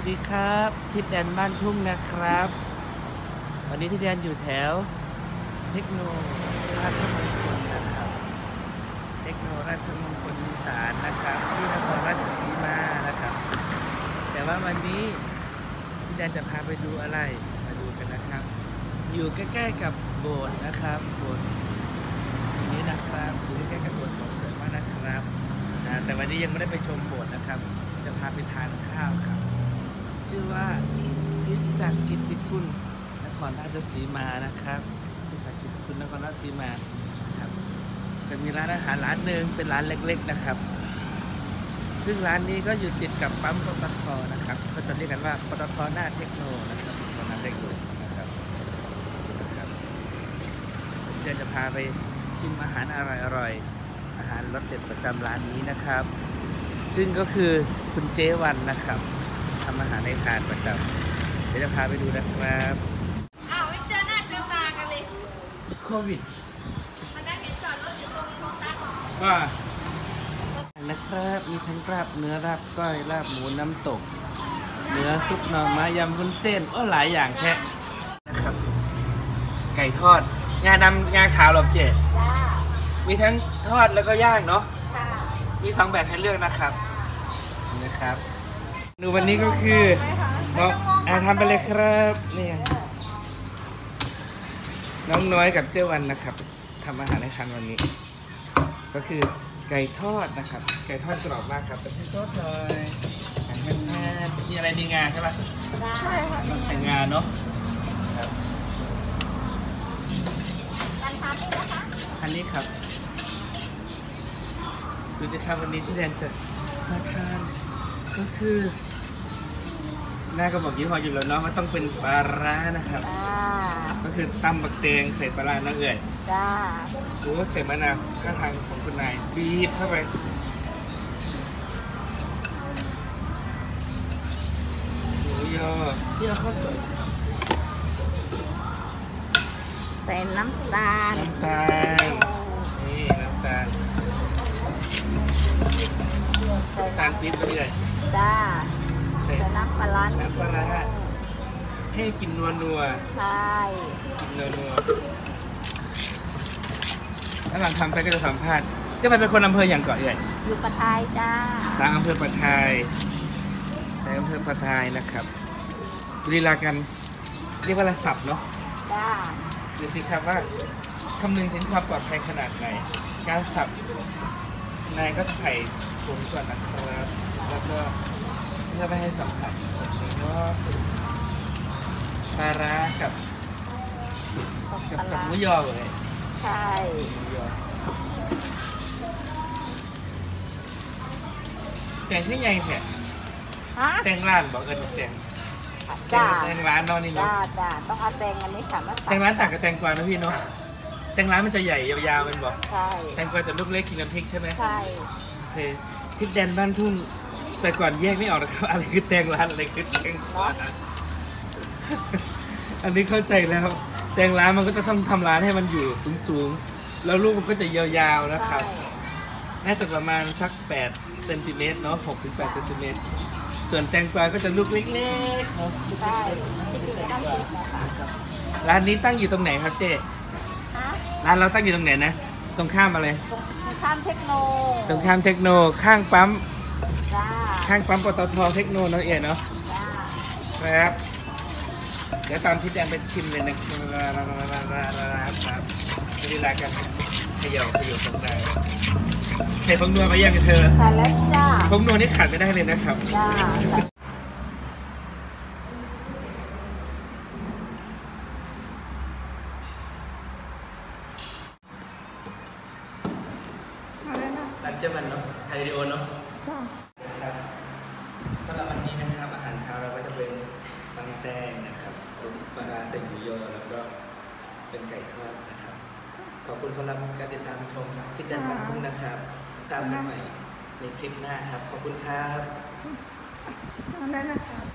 ดีครับทิศแดนบ้านทุ่งนะครับวันนี้ทิศแดนอยู่แถวเทคโนราชมงคลนะครับเทคโนราชมงคลอีสานนะครับที่นครราชสีมานะครับแต่ว่าวันนี้ทิศแดนจะพาไปดูอะไรมาดูกันนะครับอยู่ใกล้ๆกับโบสถ์นะครับโบสถ์นี้นะครับอยู่ใกล้ๆกับโบสถ์ของเสริมมากนะครับแต่วันนี้ยังไม่ได้ไปชมโบสถ์นะครับจะพาไปทานข้าวครับชื่อว่าคริสตจักรกิตติคุณนครราชสีมานะครับคริสตจักรกิตติคุณนครราชสีมาครับจะมีร้านอาหารร้านหนึ่งเป็นร้านเล็กๆนะครับซึ่งร้านนี้ก็อยู่ติดกับปั๊มปตทนะครับก็จะเรียกกันว่าปตทหน้าเทคโนนะครับปตทหน้าเทคโนนะครับเดี๋ยวจะพาไปชิมอาหารอร่อยๆอาหารรสเด็ดประจำร้านนี้นะครับซึ่งก็คือคุณเจวันนะครับทำอาหารในทานประจำเดี๋ยวจะพาไปดูนะครับไม่เจอหน้าเจอตากันเลยโควิดมันได้เห็นจอดรถอยู่ตรงโรงตาของว่านะครับมีทั้งลาบเนื้อลาบก้อยลาบหมูน้ำตกเนื้อซุปหน่อไม้ยำวุ้นเส้นหลายอย่างแค่นะครับไก่ทอดงาดำงาขาวหรอเจ๊มีทั้งทอดแล้วก็ย่างเนาะมี2แบบให้เลือกนะครับดูวันนี้ก็คือทำไปเลยครับนี่น้องน้อยกับเจ้าวันนะครับทำอาหารให้ทานวันนี้ก็คือไก่ทอดนะครับไก่ทอดกรอบมากครับเป็นที่ทอดเลยแผ่นมีอะไรดีงาใช่ปะใช่ค่ะใส่งาเนาะครับอันนี้ครับดูสิครับวันนี้ที่แดนจะมาทานก็คือหน้าก็บอกยี่ห้ออยู่แล้วเนาะมันต้องเป็นปลาร้านะครับก็คือตำบักแตงใส่ปลาร้าน้ำเอื่อยจ้าหรือว่าใส่มะนาวข้างทางของคุณนายบีบเข้าไปหมูยอที่เราข้าวสวยใส่น้ำตาลนี่น้ำตาลปี๊บไปเลยจ้าใส่น้ำปลาร้าให้กินนัวใช่กินนัวแล้วหลังทำไปก็จะสัมภาษณ์จะเป็นคนอำเภออย่างเกาะใหญ่อยู่ปะทายจ้าสามอำเภอปะทายในอำเภอปะทายนะครับลีลากันเรียกว่าระสับเนาะจ้าดูสิครับว่าคำนึงถึงความปลอดภัยขนาดไหนการสับนายก็ใส่ถุงก่อนนะครับแล้วก็เพื่อไม่ให้สัมผัสก็ปลาร้ากับหมูยอเลยใช่แต่งที่ใหญ่แท้แต่งร้านบอกแต่งร้านนอนนี่เนาะจ้าต้องเอาแต่งอันนี้ค่ะแต่งร้านต่างกับแต่งกวางนะพี่เนาะแต่งร้านมันจะใหญ่ยาวๆมันบอกใช่แต่งกวางจะลูกเล็กกินน้ำพริกใช่ไหมใช่ทิศแดนบ้านทุ่งแต่ก่อนแยกไม่ออกนะครับอะไรคือแตงร้านอะไรคือแตงกวางอันนี้เข้าใจแล้วแตงร้านมันก็จะต้องทำร้านให้มันอยู่สูงๆแล้วลูกมันก็จะยาวๆนะครับน่าจะประมาณสัก8 เซนติเมตรเนาะ6 ถึง 8 เซนติเมตรส่วนแตงกวาก็จะลูกเล็กๆครับร้านนี้ตั้งอยู่ตรงไหนครับเจ๊ร้านเราตั้งอยู่ตรงไหนนะตรงข้ามอะไรตรงข้ามเทคโนข้างปั๊มปตทเทคโนนั่นเองเนาะครับเดี๋ยวตอนที่แดงไปชิมเลยนะครับเวลากันขย่ตรงไหนใส่ผงนัวไปยังเธอใส่แล้วจ้าผงนัวนี่ขาดไม่ได้เลยนะครับจ้าร้านเจ้ามันเนาะไทยวิดีโอเนาะครับสำหรับวันนี้นะครับอาหารเช้าเราก็จะเป็นตำแตงนะครับปลาร้าใส่หมูยอแล้วก็เป็นไก่ทอดนะครับขอบคุณสำหรับการติดตามชมทิศแดนบ้านทุ่งนะครับติดตามกันใหม่ในคลิปหน้าครับขอบคุณครับ